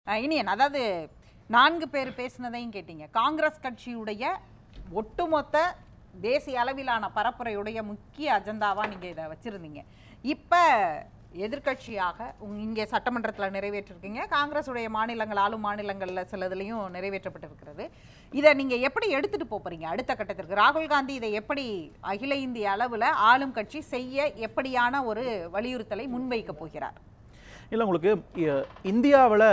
இனியன், அதாவது 4 பேர் பேசினதையும் கேட்டீங்க. காங்கிரஸ் கட்சியுடைய ஒட்டுமொத்த தேசிய அளவிலான பரப்புரையுடைய முக்கிய அஜெண்டாவா நீங்க இதை வச்சிருந்தீங்க. இப்ப எதிர்கட்சியாக இங்கே சட்டமன்றத்தில் நிறைவேற்றிருக்கீங்க. காங்கிரஸுடைய மாநிலங்கள், ஆளும் மாநிலங்கள்ல சிலதுலையும் நிறைவேற்றப்பட்டிருக்கிறது. இதை நீங்க எப்படி எடுத்துட்டு போறீங்க அடுத்த கட்டத்திற்கு? ராகுல் காந்தி இதை எப்படி அகில இந்திய அளவுல ஆளும் கட்சி செய்ய எப்படியான ஒரு வலியுறுத்தலை முன்வைக்க போகிறார்? இல்லை, உங்களுக்கு இந்தியாவில்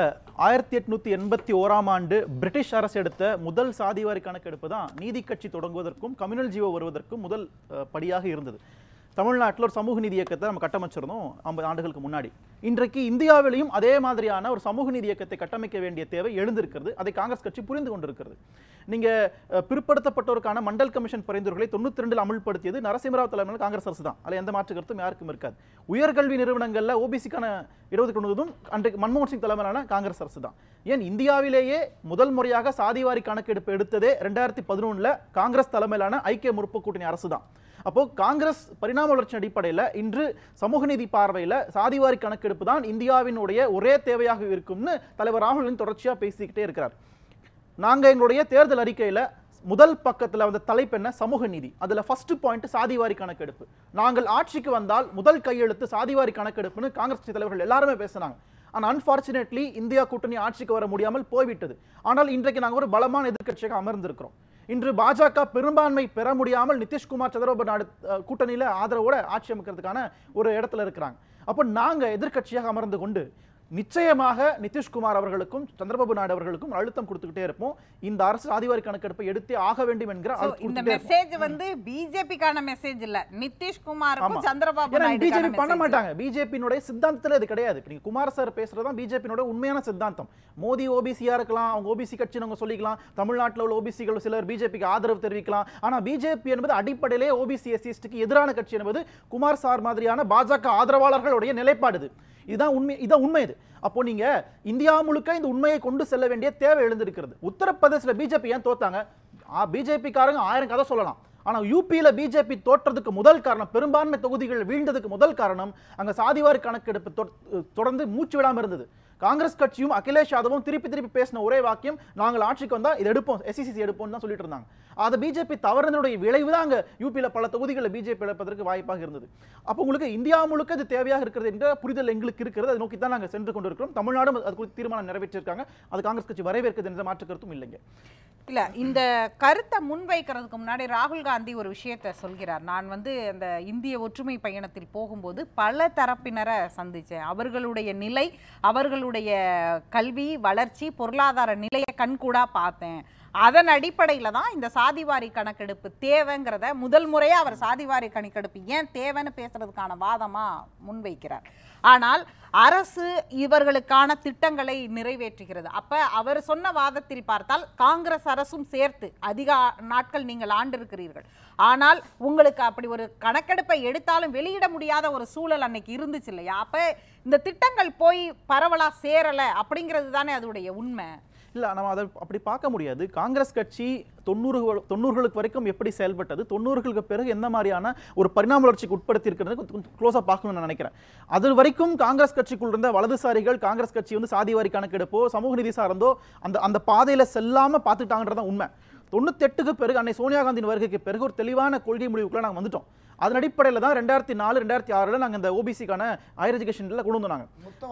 1881ஆம் ஆண்டு பிரிட்டிஷ் அரசு எடுத்த முதல் சாதிவாரி கணக்கெடுப்பு தான் நீதி கட்சி தொடங்குவதற்கும் கம்யூனல் ஜீவோ வருவதற்கும் முதல் படியாக இருந்தது. தமிழ்நாட்டில் ஒரு சமூக நீதி இயக்கத்தை நம்ம கட்டமைச்சிருந்தோம் 50 ஆண்டுகளுக்கு முன்னாடி. இன்றைக்கு இந்தியாவிலையும் அதே மாதிரியான ஒரு சமூக நீதி இயக்கத்தை கட்டமைக்க வேண்டிய தேவை எழுந்திருக்கிறது. அதை காங்கிரஸ் கட்சி புரிந்து கொண்டிருக்கிறது. நீங்க பிற்படுத்தப்பட்டோருக்கான மண்டல் கமிஷன் பரிந்துரைகளை 92 அமல்படுத்தியது நரசிம்மராவ் தலைமையில் காங்கிரஸ் அரசு தான். அதில் எந்த மாற்று கருத்தும் யாருக்கும் இருக்காது. உயர்கல்வி நிறுவனங்கள்ல ஓபிசிக்கான இடஒதுக்கீடு அன்றைக்கு மன்மோகன் சிங் தலைமையிலான காங்கிரஸ் அரசு தான். ஏன் இந்தியாவிலேயே முதல் முறையாக சாதிவாரி கணக்கெடுப்பு எடுத்ததே 2011 காங்கிரஸ் தலைமையிலான ஐக்கிய முற்போக்கு கூட்டணி அரசு தான். அப்போ காங்கிரஸ் பரிணாம வளர்ச்சி அடிப்படையில் இன்று சமூக நீதி பார்வையில் சாதிவாரி கணக்கெடுப்பு தான் இந்தியாவினுடைய ஒரே தேவையாக இருக்கும்னு தலைவர் ராகுல் தொடர்ச்சியாக பேசிக்கிட்டே இருக்கிறார். நாங்கள் எங்களுடைய தேர்தல் அறிக்கையில் முதல் பக்கத்தில் வந்த தலைப்பு என்ன? சமூக நீதி. அதில் ஃபர்ஸ்ட் பாயிண்ட் சாதிவாரி கணக்கெடுப்பு. நாங்கள் ஆட்சிக்கு வந்தால் முதல் கையெழுத்து சாதிவாரி கணக்கெடுப்புன்னு காங்கிரஸ் தலைவர்கள் எல்லாருமே பேசினாங்க. ஆனால் அன்பார்ச்சுனேட்லி இந்தியா கூட்டணி ஆட்சிக்கு வர முடியாமல் போய்விட்டது. ஆனால் இன்றைக்கு நாங்கள் ஒரு பலமான எதிர்க்கட்சியாக அமர்ந்திருக்கிறோம். இன்று பாஜக பெரும்பான்மை பெற முடியாமல் நிதிஷ்குமார் சந்திரபாபு நாயுடு கூட்டணியில ஆதரவோட ஆட்சி அமைக்கிறதுக்கான ஒரு இடத்துல இருக்கிறாங்க. அப்போ நாங்க எதிர்க்கட்சியாக அமர்ந்து கொண்டு நிச்சயமாக நிதிஷ்குமார் அவர்களுக்கும் சந்திரபாபு நாயுடு அவர்களுக்கும் அழுத்தம் கொடுத்துக்கிட்டே இருப்போம். இந்த அரசு சாதிவாரி கணக்கெடுப்பை எடுத்தே ஆக வேண்டும் என்கிற இந்த மெசேஜ் வந்து பிஜேபிக்கான மெசேஜ் இல்ல, நிதிஷ்குமாருக்கும் சந்திரபாபு நாயுடு பிஜேபி பண்ண மாட்டாங்க. பிஜேபியினுடைய சித்தாந்தத்துல இது கிடையாது. நீங்க குமார் சார் பேசுறதுதான் பிஜேபியினுடைய உண்மையான சித்தாந்தம். மோடி ஓபிசியா இருக்கலாம், அவங்க ஓபிசி கட்சின்னு அவங்க சொல்லிக்கலாம். தமிழ்நாட்டில் உள்ள ஓபிசிகள் சிலர் பிஜேபிக்கு ஆதரவு தெரிவிக்கலாம். ஆனா பிஜேபி என்பது அடிப்படையிலே ஓபிசி எஸ்சிஸ்டுக்கு எதிரான கட்சி என்பது குமார் சார் மாதிரியான பாஜக ஆதரவாளர்களுடைய நிலைப்பாடு. இதுதான் உண்மை. இதான் உண்மை. இது அப்போ நீங்க இந்தியா முழுக்க இந்த உண்மையை கொண்டு செல்ல வேண்டிய தேவை எழுந்திருக்கிறது. உத்தரப்பிரதேசல பிஜேபி ஏன் தோத்தாங்க? பிஜேபி காரங்க 1000 கதை சொல்லலாம். ஆனா யூபியில பிஜேபி தோற்றதுக்கு முதல் காரணம், பெரும்பான்மை தொகுதிகள் வீழ்ந்ததுக்கு முதல் காரணம், அங்க சாதிவாரி கணக்கெடுப்பு தொடர்ந்து மூச்சு விடாம இருந்தது. காங்கிரஸ் கட்சியும் அகிலேஷ் யாதவும் திருப்பி பேசின ஒரே வாக்கியம், நாங்கள் ஆட்சிக்கு வந்தா இது எடுப்போம், எஸ்சிசி எடுப்போம் தான் சொல்லிட்டு இருந்தாங்க. அது பிஜேபி தவறுனுடைய விளைவு தான் அங்க யூபியில பல தொகுதிகளில் பிஜேபி இழப்பதற்கு வாய்ப்பாக இருந்தது. அப்போ உங்களுக்கு இந்தியா முழுக்க இது தேவையாக இருக்கிறது என்ற புரிதல் எங்களுக்கு இருக்கிறது. அதை நோக்கி தான் நாங்கள் சென்று கொண்டிருக்கிறோம். தமிழ்நாடும் அது குறித்து தீர்மானம் நிறைவேற்றிருக்காங்க. அது காங்கிரஸ் கட்சி வரவேற்கிறது என்ற மாற்று கருத்தும் இல்லைங்க. இல்ல, இந்த கருத்தை முன்வைக்கிறதுக்கு முன்னாடி ராகுல் காந்தி ஒரு விஷயத்தை சொல்கிறார். நான் வந்து அந்த இந்திய ஒற்றுமை பயணத்தில் போகும்போது பல தரப்பினரை சந்திச்சேன். அவர்களுடைய நிலை, அவர்களுடைய கல்வி வளர்ச்சி, பொருளாதார நிலையை கண்கூடா பார்த்தேன். அதன் அடிப்படையில தான் இந்த சாதிவாரி கணக்கெடுப்பு தேவைங்கிறத முதல் முறையா அவர் சாதிவாரி கணக்கெடுப்பு ஏன் தேவைன்னு பேசுறதுக்கான வாதமா முன்வைக்கிறார். ஆனால் அரசு இவர்களுக்கான திட்டங்களை நிறைவேற்றுகிறது. அப்ப அவர் சொன்ன வாதத்தில் பார்த்தால் காங்கிரஸ் அரசும் சேர்த்து அதிக நாட்கள் நீங்கள் ஆண்டிருக்கிறீர்கள். ஆனால் உங்களுக்கு அப்படி ஒரு கணக்கெடுப்பை எடுத்தாலும் வெளியிட முடியாத ஒரு சூழல் அன்னைக்கு இருந்துச்சு இல்லையா? அப்ப இந்த திட்டங்கள் போய் பரவலா சேரல அப்படிங்கிறது தானே அதோடைய உண்மை. இல்லை, நம்ம அதை அப்படி பார்க்க முடியாது. காங்கிரஸ் கட்சி 90களுக்கு வரைக்கும் எப்படி செயல்பட்டது, 90களுக்கு பிறகு எந்த மாதிரியான ஒரு பரிணாம வளர்ச்சிக்கு உட்படுத்தி இருக்கிறது கொஞ்சம் க்ளோஸாக பார்க்கணும்னு நான் நினைக்கிறேன். அது வரைக்கும் காங்கிரஸ் கட்சிக்குள் இருந்த வலதுசாரிகள் காங்கிரஸ் கட்சி வந்து சாதிவாரி கணக்கெடுப்போ சமூக நீதி சார்ந்தோ அந்த பாதையில் செல்லாமல் பார்த்துட்டாங்கன்றதான் உண்மை. 98க்கு பிறகு அன்னை சோனியா காந்தியின் வருகைக்கு பிறகு ஒரு தெளிவான கொள்கை முடிவுக்குள்ள நாங்கள் வந்துட்டோம். அதன் அடிப்படையில் தான் 2004, 2006 நாங்கள் இந்த ஓபிசிக்கான ஹையர் எஜுகேஷன்ல கொண்டு வந்தாங்க.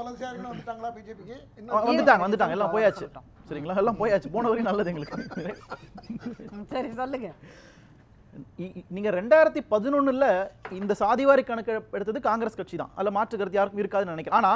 வந்துட்டாங்க எல்லாம் போயாச்சு. சரிங்களா, எல்லாம் போயாச்சு. போன வரைக்கும் நல்லது எங்களுக்கு. சரி, சொல்லுங்க. நீங்க 2011 இந்த சாதிவாரி கணக்கு எடுத்தது காங்கிரஸ் கட்சி தான். அதுல மாற்று கருத்து யாருக்கும் இருக்காதுன்னு நினைக்கிறேன். ஆனா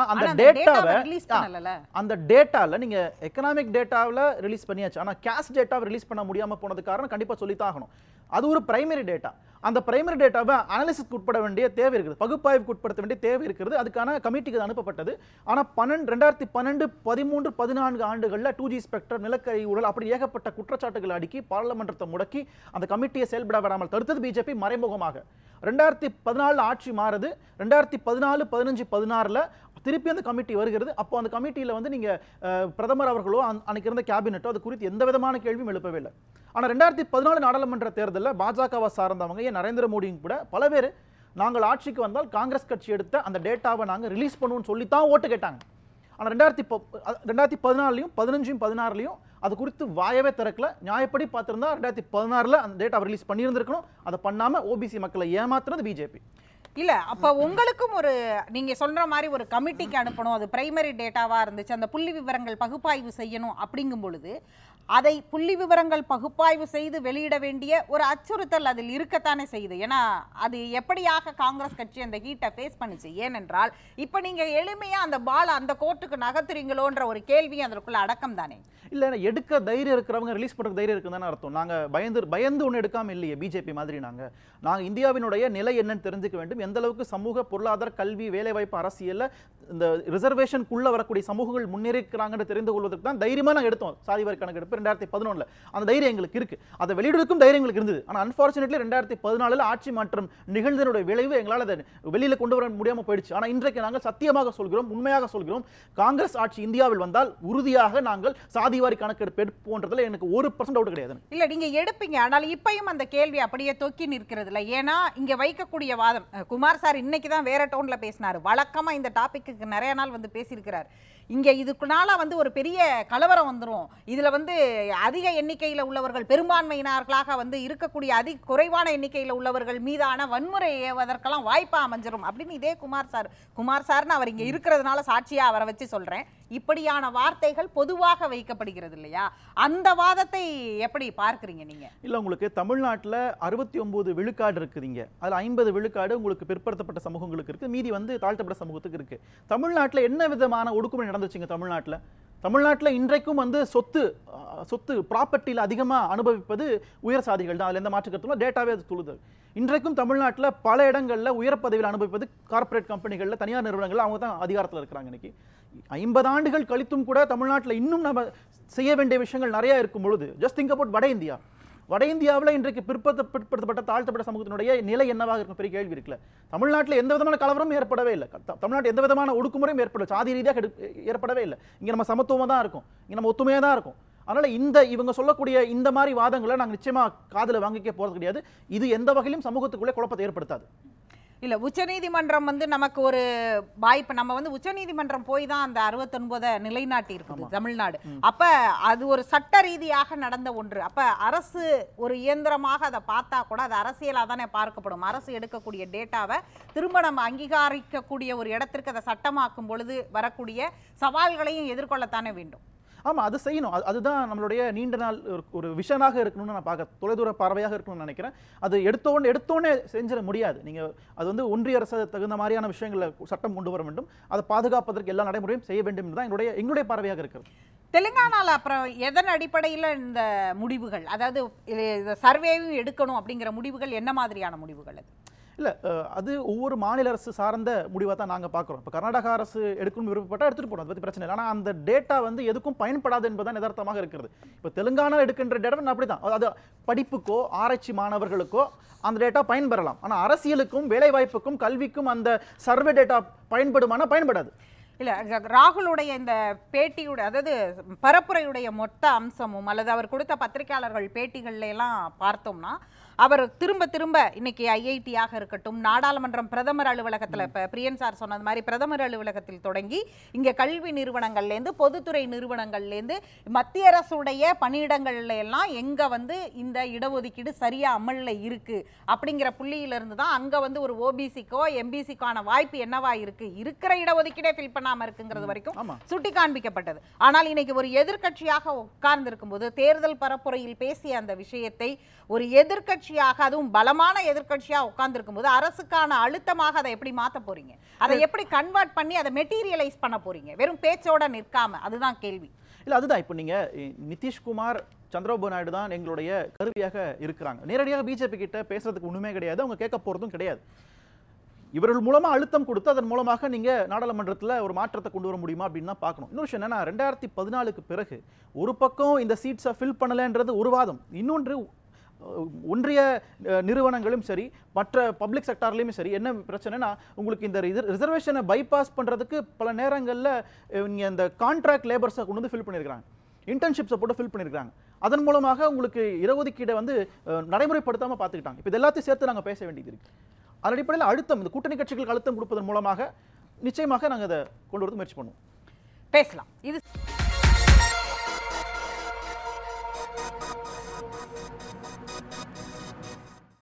அந்த டேட்டால நீங்க எக்கனாமிக் டேட்டாவில் ரிலீஸ் பண்ணியாச்சு. ஆனா கேஷ் டேட்டாவை ரிலீஸ் பண்ண முடியாம போனது காரணம் கண்டிப்பா சொல்லித்தான் ஆகணும். அது ஒரு பிரைமரி டேட்டா. அந்த பிரைமரி டேட்டாவை அனாலிசிஸ்க்கு உட்பட வேண்டிய தேவை இருக்குது, பகுப்பாய்வுக்கு உட்படுத்த வேண்டிய தேவை இருக்கிறது. அதுக்கான கமிட்டிக்கு அனுப்பப்பட்டது. ஆனா 2012, 13, 14 ஆண்டுகள்ல 2G ஸ்பெக்ட்ரம், நிலக்கரி ஊழல், அப்படி ஏகப்பட்ட குற்றச்சாட்டுகள் அடுக்கி பார்லிமெண்டத்தை முடக்கி அந்த கமிட்டியை செயல்பட வராமல் தடுத்தது பிஜேபி மறைமுகமாக. 2014 ஆட்சி மாறுது. 2014, 15, 16 திருப்பி அந்த கமிட்டி வருகிறது. அப்போ அந்த கமிட்டியில வந்து நீங்க பிரதமர் அவர்களோ அன்னைக்கு இருந்த கேபினெட்டோ அது குறித்து எந்த விதமான கேள்வியும் எழுப்பவே இல்லை. ஆனா 2014 நாடாளுமன்ற தேர்தலில் பாஜகவை சார்ந்தவங்க, ஏன் நரேந்திர மோடியும் கூட பல பேர் நாங்கள் ஆட்சிக்கு வந்தால் காங்கிரஸ் கட்சி எடுத்த அந்த டேட்டாவை நாங்கள் ரிலீஸ் பண்ணுவோம்னு சொல்லித்தான் ஓட்டு கேட்டாங்க. ஆனால் 2014 15 16 அது குறித்து வாயவே திறக்கல. நியாயப்படி பார்த்திருந்தா 2016 அந்த டேட்டா ரிலீஸ் பண்ணியிருந்திருக்கணும். அதை பண்ணாம ஓபிசி மக்களை ஏமாத்துறது பிஜேபி. இல்ல அப்ப உங்களுக்கும் ஒரு நீங்க சொல்ற மாதிரி ஒரு கமிட்டிக்கு அனுப்பணும், அது பிரைமரி டேட்டாவா இருந்துச்சு, அந்த புள்ளி விவரங்கள் பகுப்பாய்வு செய்யணும் அப்படிங்கும் பொழுது அதை புள்ளி விவரங்கள் பகுப்பாய்வு செய்து வெளியிட வேண்டிய ஒரு அச்சுறுத்தல் அதில் இருக்கத்தானே செய்யுது. ஏன்னா அது எப்படியாக காங்கிரஸ் கட்சி அந்த ஹீட்டை ஃபேஸ் பண்ணுச்சு. ஏனென்றால் இப்ப நீங்க எளிமையா அந்த பால் அந்த கோர்ட்டுக்கு நகர்த்துறீங்களோன்ற ஒரு கேள்வி அதற்குள்ள அடக்கம் தானே. இல்ல எடுக்க தைரியம் இருக்கிறவங்க ரிலீஸ் பண்ற தைரியம் இருக்குன்னு அர்த்தம். நாங்க பயந்து ஒன்று எடுக்காம இல்லையே பிஜேபி மாதிரி. நாங்க இந்தியாவினுடைய நிலை என்னன்னு தெரிஞ்சுக்க வேண்டும். எந்த அளவுக்கு சமூக பொருளாதார கல்வி வேலைவாய்ப்பு அரசியல்ல இந்த ரிசர்வேஷனுக்குள்ள வரக்கூடிய சமூகங்கள் முன்னேறிக்கிறாங்கன்னு தெரிந்து கொள்வதற்கு தான் தைரியமா நாங்கள் எடுத்தோம் சாதிவாரி கணக்கெடுப்பு 2011. அந்த தைரியம் எங்களுக்கு இருக்கு, அதை வெளியிடுவதற்கும் தைரியம் எங்களுக்கு இருந்தது. ஆனால் அன்பார்ச்சுனேட்லி 2014 ஆட்சி மாற்றம் நிகழ்ந்தனுடைய விளைவு எங்களால் அதை வெளியில கொண்டு வர முடியாம போயிடுச்சு. ஆனால் இன்றைக்கு நாங்கள் சத்தியமாக சொல்கிறோம், உண்மையாக சொல்கிறோம், காங்கிரஸ் ஆட்சி இந்தியாவில் வந்தால் உறுதியாக நாங்கள் சாதிவாரி கணக்கெடுப்பு எடுப்போன்றதுல எனக்கு 1% டவுட் கிடையாது. இல்ல நீங்க எடுப்பீங்க, ஆனால் இப்பயும் அந்த கேள்வி அப்படியே தொக்கி நிற்கிறது இல்லை. ஏன்னா இங்க வைக்கக்கூடிய வாதம், குமார் சார் இன்னைக்கு தான் வேற டோன்ல பேசினாரு, வழக்கமா இந்த டாபிக்கு நிறைய நாள் வந்து பேசியிருக்கிறார். இங்க இதுக்குனால வந்து ஒரு பெரிய கலவரம் வந்துரும், இதுல வந்து அதிக எண்ணிக்கையில உள்ளவர்கள் பெரும்பான்மையினர்களாக வந்து இருக்கக்கூடிய குறைவான எண்ணிக்கையில உள்ளவர்கள் மீதான வன்முறை ஏவதற்கெல்லாம் வாய்ப்பா அமைஞ்சிரும் அப்படின்னு இதே குமார் சார்னு அவர் இங்க இருக்கிறதுனால சாட்சியா அவரை வச்சு சொல்றேன், இப்படியான வார்த்தைகள் பொதுவாக வைக்கப்படுகிறது இல்லையா? அந்த வாதத்தை எப்படி பார்க்கிறீங்க நீங்க? இல்ல உங்களுக்கு தமிழ்நாட்டில் 69 விழுக்காடு இருக்குதுங்க, அதுல 50 விழுக்காடு உங்களுக்கு பிற்படுத்தப்பட்ட சமூகங்களுக்கு இருக்கு, மீதி வந்து தாழ்த்தப்பட்ட சமூகத்துக்கு இருக்கு. தமிழ்நாட்டில் என்ன விதமான ஒடுக்குமுறை நடந்துச்சுங்க? தமிழ்நாட்டில் இன்றைக்கும் வந்து சொத்து ப்ராப்பர்ட்டியில் அதிகமாக அனுபவிப்பது உயர் சாதிகள் தான். அதில் எந்த மாற்று கருத்தும் டேட்டாவே அது சொல்லுது. இன்றைக்கும் தமிழ்நாட்டில் பல இடங்களில் உயர் பதவியில் அனுபவிப்பது கார்ப்பரேட் கம்பெனிகளில், தனியார் நிறுவனங்கள், அவங்க தான் அதிகாரத்தில் இருக்கிறாங்க. இன்னைக்கு 50 ஆண்டுகள் கழித்தும் கூட தமிழ்நாட்டில் இன்னும் நம்ம செய்ய வேண்டிய விஷயங்கள் நிறைய இருக்கும் பொழுது, ஜஸ்ட் திங்க் அபவுட் வட இந்தியாவில் இன்றைக்கு பிற்படுத்தப்பட்ட தாழ்த்தப்பட்ட சமூகத்தினுடைய நிலை என்னவாக இருக்கும் பெரிய கேள்வி இருக்குல்ல. தமிழ்நாட்டில் எந்த விதமான கலவரமும் ஏற்படவே இல்லை, தமிழ்நாட்டில் எந்த விதமான ஒடுக்குமுறையும் ஏற்படல, சாதி ரீதியாக ஏற்படவே இல்லை. இங்கே நம்ம சமத்துவமாக தான் இருக்கும், இங்கே நம்ம ஒத்துமையாக தான் இருக்கும். அதனால இவங்க சொல்லக்கூடிய இந்த மாதிரி வாதங்களை நாங்கள் நிச்சயமா காதுல வாங்கிக்க போறது கிடையாது. இது எந்த வகையிலும் சமூகத்துக்குள்ளே குழப்பத்தை ஏற்படுத்தாது. இல்ல உச்சநீதிமன்றம் வந்து நமக்கு ஒரு வாய்ப்பு, நம்ம வந்து உச்சநீதிமன்றம் போய் தான் அந்த 69 நிலைநாட்டி இருக்குது தமிழ்நாடு. அப்ப அது ஒரு சட்ட ரீதியாக நடந்த ஒன்று. அப்ப அரசு ஒரு இயந்திரமாக அதை பார்த்தா கூட அது அரசியலா தானே பார்க்கப்படும். அரசு எடுக்கக்கூடிய டேட்டாவை திரும்ப நம்ம அங்கீகரிக்கக்கூடிய ஒரு இடத்திற்கு அதை சட்டமாக்கும் பொழுது வரக்கூடிய சவால்களையும் எதிர்கொள்ளத்தானே வேண்டும். ஆமா, அது செய்யணும். அதுதான் நம்மளுடைய நீண்ட நாள் ஒரு விஷனாக இருக்கணும்னு நான் பார்க்க, தொலைதூர பார்வையாக இருக்கணும்னு நினைக்கிறேன். அது எடுத்தோன்னே செஞ்சிட முடியாது. நீங்க அது வந்து ஒன்றிய அரசு தகுந்த மாதிரியான விஷயங்களை சட்டம் கொண்டு வர வேண்டும், அதை பாதுகாப்பதற்கு எல்லா நடைமுறையும் செய்ய வேண்டும் தான் எங்களுடைய பார்வையாக இருக்கிறது. தெலுங்கானால அப்புறம் எதன் அடிப்படையில் இந்த முடிவுகள், அதாவது சர்வேவும் எடுக்கணும் அப்படிங்கிற முடிவுகள் என்ன மாதிரியான முடிவுகள்? அது இல்லை, அது ஒவ்வொரு மாநில அரசு சார்ந்த முடிவாக தான் நாங்கள் பார்க்குறோம். இப்போ கர்நாடகா அரசு எடுக்கணும் விருப்பப்பட்டால் எடுத்துகிட்டு போகணும், அதை பற்றி பிரச்சனை இல்லை. ஆனால் அந்த டேட்டா வந்து எதுக்கும் பயன்படாது என்பதுதான் யதார்த்தமாக இருக்கிறது. இப்போ தெலுங்கானா எடுக்கின்ற டேட்டா அப்படி தான், அது படிப்புக்கோ ஆராய்ச்சி மாணவர்களுக்கோ அந்த டேட்டா பயன்பெறலாம். ஆனால் அரசியலுக்கும் வேலைவாய்ப்புக்கும் கல்விக்கும் அந்த சர்வே டேட்டா பயன்படுமானா பயன்படாது. இல்ல ராகுலுடைய இந்த பேட்டியுடைய, அதாவது பரப்புரையுடைய மொத்த அம்சமும் அல்லது அவர் கொடுத்த பத்திரிகையாளர்கள் பேட்டிகள்ல எல்லாம் பார்த்தோம்னா, அவர் திரும்ப இன்னைக்கு ஐஐடியாக இருக்கட்டும், நாடாளுமன்றம் பிரதமர் அலுவலகத்தில், இப்போ பிரியன் சார் சொன்னது மாதிரி பிரதமர் அலுவலகத்தில் தொடங்கி இங்கே கல்வி நிறுவனங்கள்லேருந்து பொதுத்துறை நிறுவனங்கள்லேருந்து மத்திய அரசுடைய பணியிடங்கள்ல எல்லாம் எங்கே வந்து இந்த இடஒதுக்கீடு சரியாக அமலில் இருக்குது அப்படிங்கிற புள்ளியிலிருந்து தான் அங்கே வந்து ஒரு ஓபிசிக்கோ எம்பிசிக்கான வாய்ப்பு என்னவா இருக்கிற இடஒதுக்கீடே ஃபில் பண்ணாமல் இருக்குங்கிறது வரைக்கும் சுட்டி காண்பிக்கப்பட்டது. ஆனால் இன்னைக்கு ஒரு எதிர்கட்சியாக உட்கார்ந்து இருக்கும்போது தேர்தல் பரப்புரையில் பேசிய அந்த விஷயத்தை ஒரு எதிர்கட்சியாக, அதுவும் பலமான எதிர்கட்சியா உட்கார்ந்து இருக்கும்போது அரசுக்கான அழுத்தமாக அதை எப்படி மாற்ற போறீங்க? அதை எப்படி கன்வெர்ட் பண்ணி அதை மெட்டீரியலைஸ் பண்ண போறீங்க? வெறும் பேச்சோட நிற்காம, அதுதான் கேள்வி. இல்ல அதுதான், இப்போ நீங்க நிதிஷ்குமார், சந்திரபாபு நாயுடு தான் எங்களுடைய கருவியாக இருக்கிறாங்க. நேரடியாக பிஜேபி கிட்ட பேசுறதுக்கு ஒண்ணுமே கிடையாது, அவங்க கேட்க போறதும் கிடையாது. இவர்கள் மூலமா அழுத்தம் கொடுத்து அதன் மூலமாக நீங்க நாடாளுமன்றத்தில் ஒரு மாற்றத்தை கொண்டு வர முடியுமா அப்படின்னு தான் பார்க்கணும். இன்னொரு விஷயம் என்னன்னா, 2014க்கு பிறகு ஒரு பக்கம் இந்த சீட்ஸை ஃபில் பண்ணலன்றது ஒரு வாதம், இன்னொன்று ஒன்றிய நிறுவனங்களும் சரி மற்ற பப்ளிக் செக்டார்லையும் சரி என்ன பிரச்சனைனா, உங்களுக்கு இந்த ரிசர்வேஷனை பைபாஸ் பண்ணுறதுக்கு பல நேரங்களில் நீங்கள் இந்த கான்ட்ராக்ட் லேபர்ஸை கொண்டு வந்து ஃபில் பண்ணியிருக்கிறாங்க, இன்டர்ன்ஷிப்ஸை போட்டு ஃபில் பண்ணியிருக்காங்க. அதன் மூலமாக உங்களுக்கு இடஒதுக்கீடை வந்து நடைமுறைப்படுத்தாமல் பார்த்துக்கிட்டாங்க. இப்போ இது எல்லாத்தையும் சேர்த்து நாங்கள் பேச வேண்டியது இருக்குது. அதன் அடிப்படையில் அழுத்தம், இந்த கூட்டணி கட்சிகளுக்கு அழுத்தம் கொடுப்பதன் மூலமாக நிச்சயமாக நாங்கள் அதை கொண்டு வரது முயற்சி பண்ணுவோம். பேசலாம். இது